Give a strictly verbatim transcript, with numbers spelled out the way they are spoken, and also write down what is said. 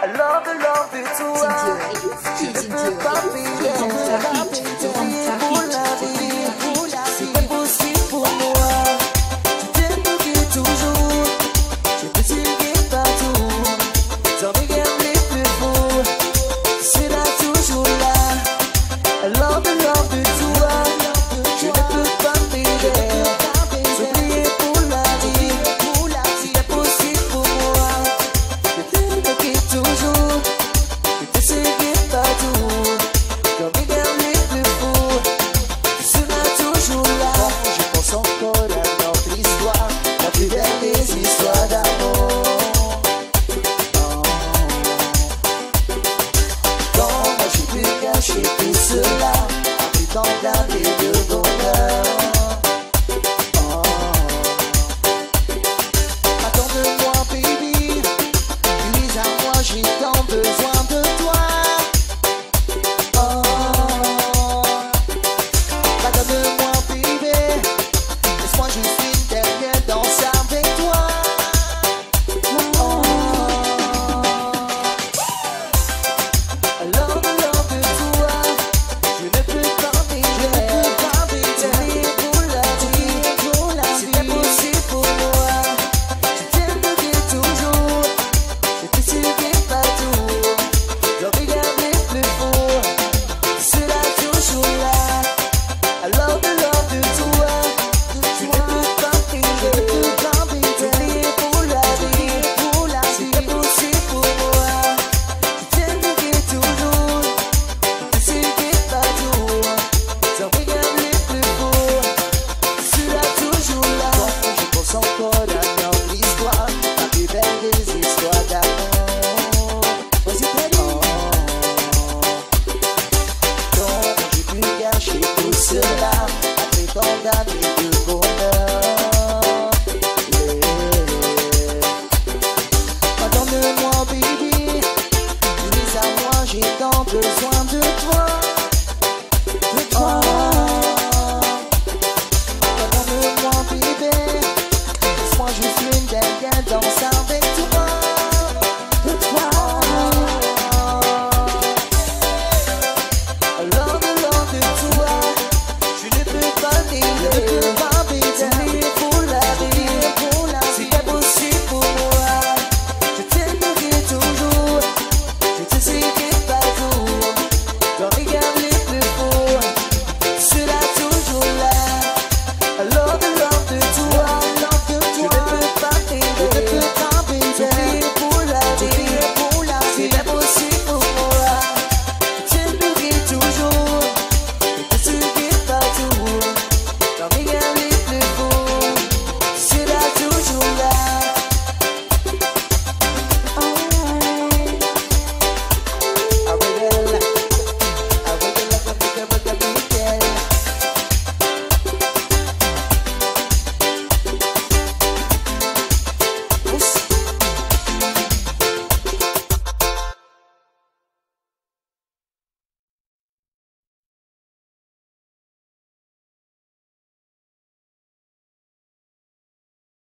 love, love de toi. Je ne peux pas payer pour la vie. C'est impossible pour moi. Je t'aime depuis toujours. Je te suis partout. Dans mes guerres les plus beaux, c'est là toujours là. Love, love de toi. Je ne peux pas payer. S'oublier pour la vie. C'est impossible pour moi. Je t'aime depuis toujours. Je te suis partout. Dans mes guerres les plus beaux, c'est là toujours là. Je pense encore à notre histoire, la plus belle des histoires d'amour. Comment j'ai pu cacher tout cela, après tant d'années de bonheur. Oh. Attends-moi, baby, puis à moi j'ai tant besoin de toi. Oh. Pardonne-moi, baby, laisse-moi juste une dernière danse avec toi. Oh. Love, love de toi, je ne peux pas payer. T'aimer pour la vie, c'est impossible pour moi. Je t'aime depuis toujours, je te suivrai partout. Dans mes regards les plus beaux, c'est là toujours là. Love, love de toi, je ne peux pas payer. T'aimer pour la vie, c'est impossible pour moi. Je t'aime depuis toujours, je te suivrai partout. Dans mes regards les plus beaux, c'est là toujours là. Je pense encore à notre histoire, la plus belle des histoires d'amour. Vas-y, Teddy. Comment j'ai pu cacher tout cela, après tant d'années de bonheur. Yeah. Pardonne-moi, baby, dis à moi, j'ai tant besoin de toi. De toi. Pardonne-moi, baby, laisse-moi juste une dernière danse